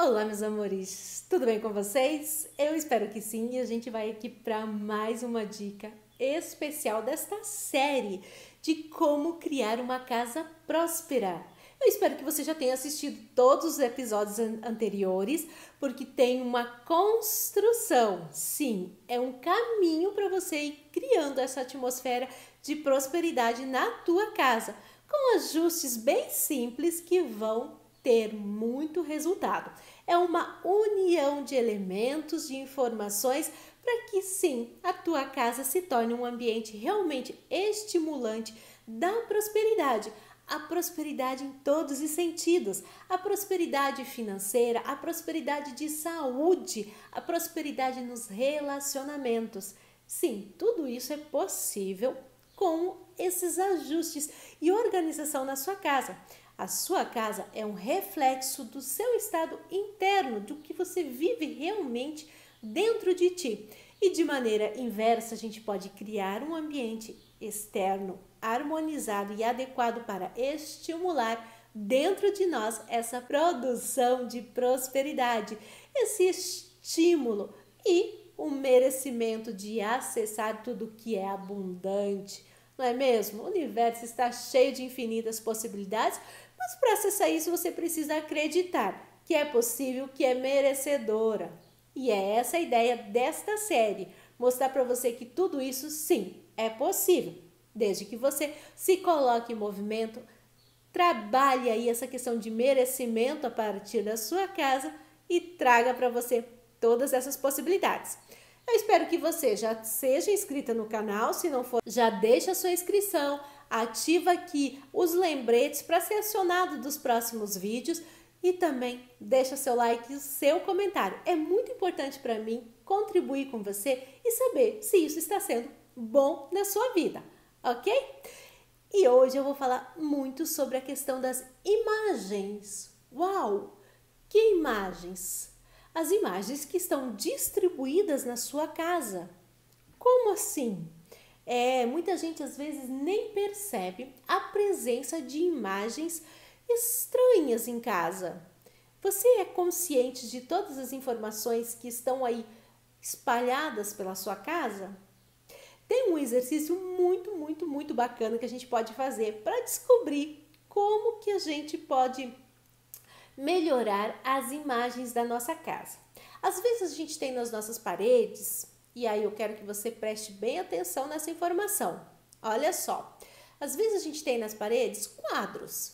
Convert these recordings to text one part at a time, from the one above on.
Olá, meus amores, tudo bem com vocês? Eu espero que sim, e a gente vai aqui para mais uma dica especial desta série de como criar uma casa próspera. Eu espero que você já tenha assistido todos os episódios anteriores, porque tem uma construção. Sim, é um caminho para você ir criando essa atmosfera de prosperidade na tua casa, com ajustes bem simples que vão ter muito resultado. É uma união de elementos, de informações para que sim, a tua casa se torne um ambiente realmente estimulante da prosperidade. A prosperidade em todos os sentidos, a prosperidade financeira, a prosperidade de saúde, a prosperidade nos relacionamentos. Sim, tudo isso é possível com esses ajustes e organização na sua casa. A sua casa é um reflexo do seu estado interno, do que você vive realmente dentro de ti. E de maneira inversa, a gente pode criar um ambiente externo harmonizado e adequado para estimular dentro de nós essa produção de prosperidade, esse estímulo e o merecimento de acessar tudo que é abundante. Não é mesmo? O universo está cheio de infinitas possibilidades, mas para acessar isso você precisa acreditar que é possível, que é merecedora. E é essa a ideia desta série, mostrar para você que tudo isso sim é possível, desde que você se coloque em movimento, trabalhe aí essa questão de merecimento a partir da sua casa e traga para você todas essas possibilidades. Eu espero que você já seja inscrita no canal, se não for, já deixa a sua inscrição, ativa aqui os lembretes para ser acionado dos próximos vídeos e também deixa seu like e o seu comentário. É muito importante para mim contribuir com você e saber se isso está sendo bom na sua vida, ok? E hoje eu vou falar muito sobre a questão das imagens. Uau! Que imagens? As imagens que estão distribuídas na sua casa. Como assim? Muita gente às vezes nem percebe a presença de imagens estranhas em casa. Você é consciente de todas as informações que estão aí espalhadas pela sua casa? Tem um exercício muito bacana que a gente pode fazer para descobrir como que a gente pode melhorar as imagens da nossa casa. Às vezes a gente tem nas nossas paredes, e aí eu quero que você preste bem atenção nessa informação. Olha só, às vezes a gente tem nas paredes quadros,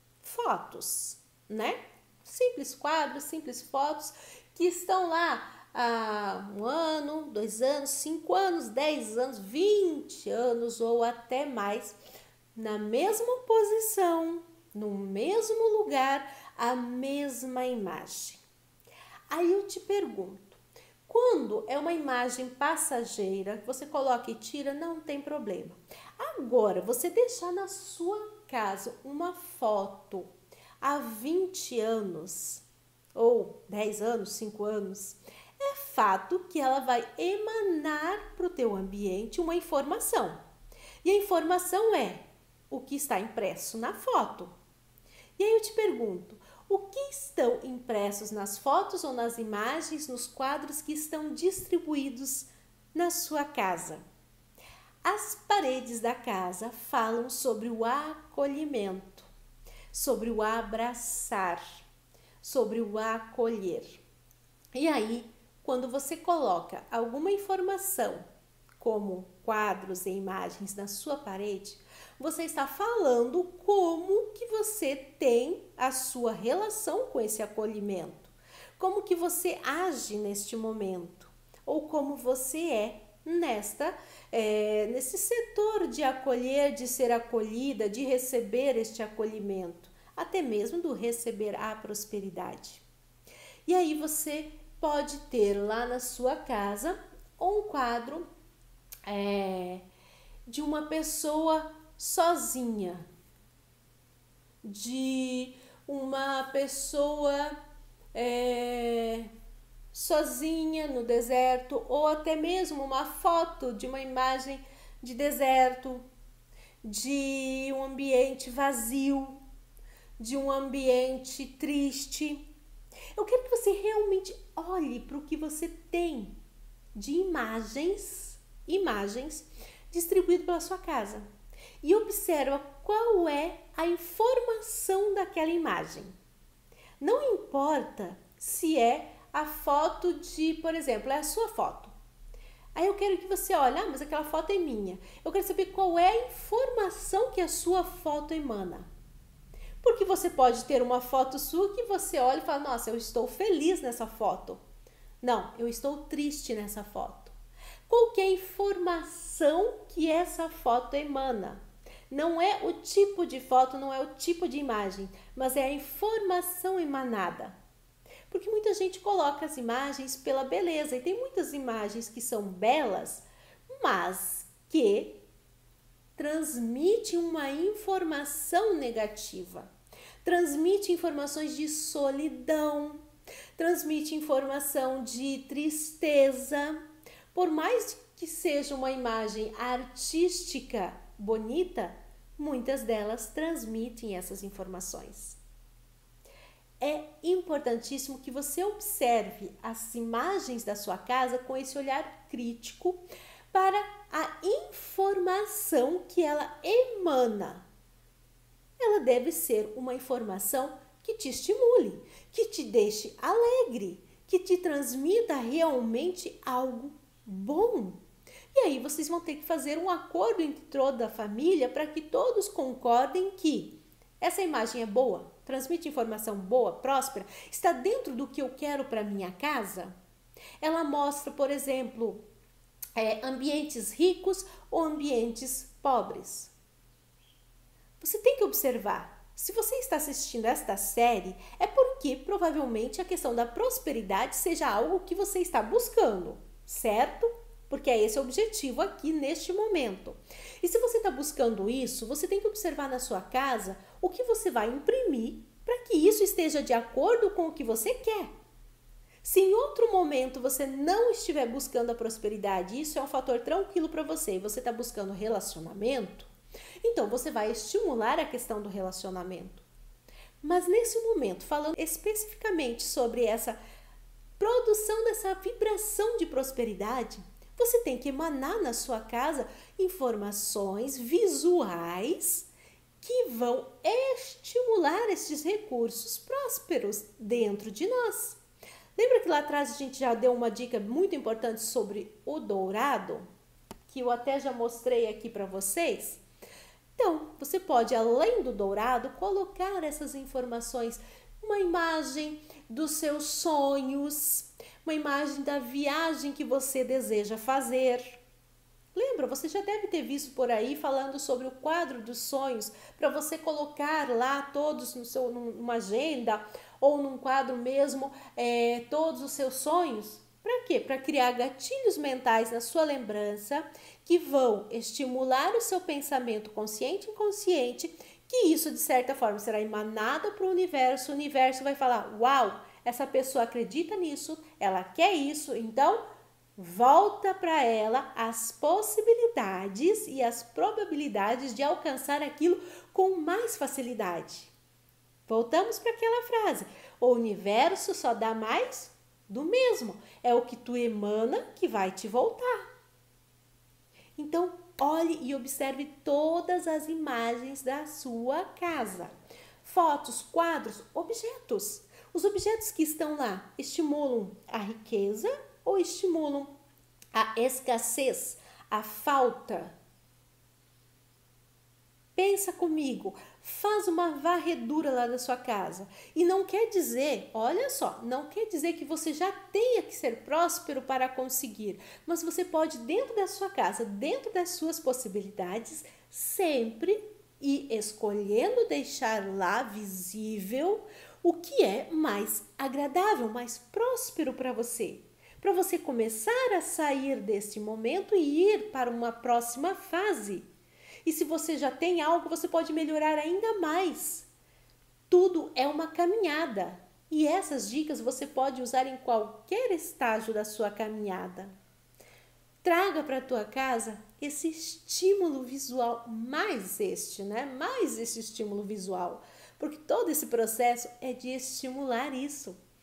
fotos, né? Simples quadros, simples fotos que estão lá há 1 ano, 2 anos, 5 anos, 10 anos, 20 anos ou até mais, na mesma posição, no mesmo lugar, a mesma imagem. Aí eu te pergunto, quando é uma imagem passageira, você coloca e tira, não tem problema. Agora, você deixar na sua casa uma foto há 20 anos, ou 10 anos, 5 anos, é fato que ela vai emanar para o teu ambiente uma informação. E a informação é o que está impresso na foto. E aí eu te pergunto, o que estão impressos nas fotos ou nas imagens, nos quadros que estão distribuídos na sua casa? As paredes da casa falam sobre o acolhimento, sobre o abraçar, sobre o acolher. E aí, quando você coloca alguma informação, como quadros e imagens na sua parede, você está falando como que você tem a sua relação com esse acolhimento, como que você age neste momento, ou como você é nesse setor de acolher, de ser acolhida, de receber este acolhimento, até mesmo do receber a prosperidade. E aí você pode ter lá na sua casa um quadro de uma pessoa sozinha, de uma pessoa sozinha no deserto, ou até mesmo uma foto de uma imagem de deserto, de um ambiente vazio, de um ambiente triste. Eu quero que você realmente olhe para o que você tem de imagens distribuído pela sua casa e observa qual é a informação daquela imagem. Não importa se é a foto de, por exemplo, é a sua foto. Aí eu quero que você olhe, mas aquela foto é minha. Eu quero saber qual é a informação que a sua foto emana. Porque você pode ter uma foto sua que você olha e fala, nossa, eu estou feliz nessa foto. Não, eu estou triste nessa foto. Qual que é a informação que essa foto emana? Não é o tipo de foto, não é o tipo de imagem, mas é a informação emanada. Porque muita gente coloca as imagens pela beleza e tem muitas imagens que são belas, mas que transmitem uma informação negativa. Transmite informações de solidão, transmite informação de tristeza. Por mais que seja uma imagem artística bonita, muitas delas transmitem essas informações. É importantíssimo que você observe as imagens da sua casa com esse olhar crítico para a informação que ela emana. Ela deve ser uma informação que te estimule, que te deixe alegre, que te transmita realmente algo bom. E aí vocês vão ter que fazer um acordo entre toda a família para que todos concordem que essa imagem é boa, transmite informação boa, próspera, está dentro do que eu quero para minha casa. Ela mostra, por exemplo, ambientes ricos ou ambientes pobres. Você tem que observar. Se você está assistindo esta série, é porque provavelmente a questão da prosperidade seja algo que você está buscando, certo? Porque é esse o objetivo aqui neste momento. E se você está buscando isso, você tem que observar na sua casa o que você vai imprimir para que isso esteja de acordo com o que você quer. Se em outro momento você não estiver buscando a prosperidade, isso é um fator tranquilo para você e você está buscando relacionamento, então você vai estimular a questão do relacionamento. Mas nesse momento, falando especificamente sobre essa produção dessa vibração de prosperidade, você tem que emanar na sua casa informações visuais que vão estimular esses recursos prósperos dentro de nós. Lembra que lá atrás a gente já deu uma dica muito importante sobre o dourado? Que eu até já mostrei aqui para vocês? Então, você pode, além do dourado, colocar essas informações, uma imagem dos seus sonhos, uma imagem da viagem que você deseja fazer. Lembra, você já deve ter visto por aí falando sobre o quadro dos sonhos, para você colocar lá todos numa agenda ou num quadro mesmo, todos os seus sonhos. Para quê? Para criar gatilhos mentais na sua lembrança que vão estimular o seu pensamento consciente e inconsciente, que isso de certa forma será emanado para o universo vai falar, uau, essa pessoa acredita nisso, ela quer isso, então volta para ela as possibilidades e as probabilidades de alcançar aquilo com mais facilidade. Voltamos para aquela frase, o universo só dá mais do mesmo, é o que tu emana que vai te voltar. Então, olhe e observe todas as imagens da sua casa. Fotos, quadros, objetos. Os objetos que estão lá estimulam a riqueza ou estimulam a escassez, a falta? Pensa comigo, faz uma varredura lá da sua casa. E não quer dizer, olha só, não quer dizer que você já tenha que ser próspero para conseguir. Mas você pode, dentro da sua casa, dentro das suas possibilidades, sempre ir escolhendo deixar lá visível o que é mais agradável, mais próspero para você. Para você começar a sair deste momento e ir para uma próxima fase. E se você já tem algo, você pode melhorar ainda mais. Tudo é uma caminhada. E essas dicas você pode usar em qualquer estágio da sua caminhada. Traga para a tua casa esse estímulo visual, mais esse estímulo visual. Porque todo esse processo é de estimular isso.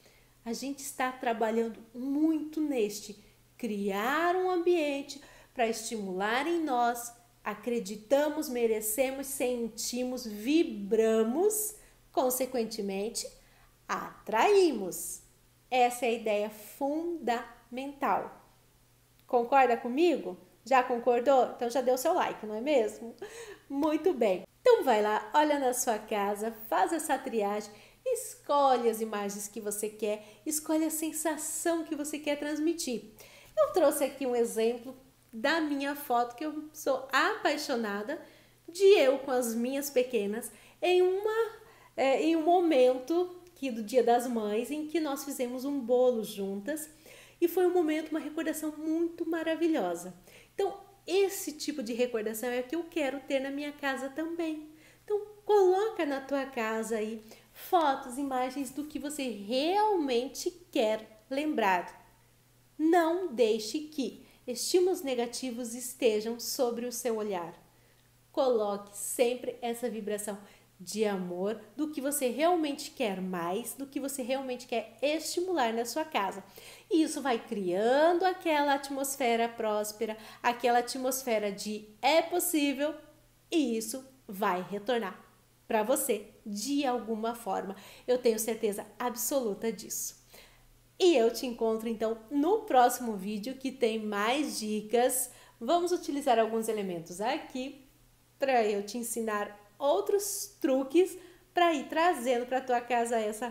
a gente está trabalhando muito neste criar um ambiente para estimular em nós, acreditamos, merecemos, sentimos, vibramos, consequentemente, atraímos. Essa é a ideia fundamental. Concorda comigo? Já concordou? Então já deu seu like, não é mesmo? Muito bem. Então vai lá, olha na sua casa, faz essa triagem, escolhe as imagens que você quer, escolhe a sensação que você quer transmitir. Eu trouxe aqui um exemplo da minha foto, que eu sou apaixonada, de eu com as minhas pequenas, em um momento do Dia das Mães, em que nós fizemos um bolo juntas, e foi um momento, uma recordação muito maravilhosa. Então, esse tipo de recordação é o que eu quero ter na minha casa também. Então, coloca na tua casa aí fotos, imagens do que você realmente quer lembrar. Não deixe que estímulos negativos estejam sobre o seu olhar. Coloque sempre essa vibração de amor, do que você realmente quer mais, do que você realmente quer estimular na sua casa. E isso vai criando aquela atmosfera próspera, aquela atmosfera de é possível, e isso vai retornar para você de alguma forma. Eu tenho certeza absoluta disso. E eu te encontro então no próximo vídeo, que tem mais dicas. Vamos utilizar alguns elementos aqui para eu te ensinar outros truques para ir trazendo para tua casa essa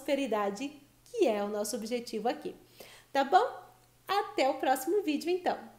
prosperidade, que é o nosso objetivo aqui. Tá bom? Até o próximo vídeo então.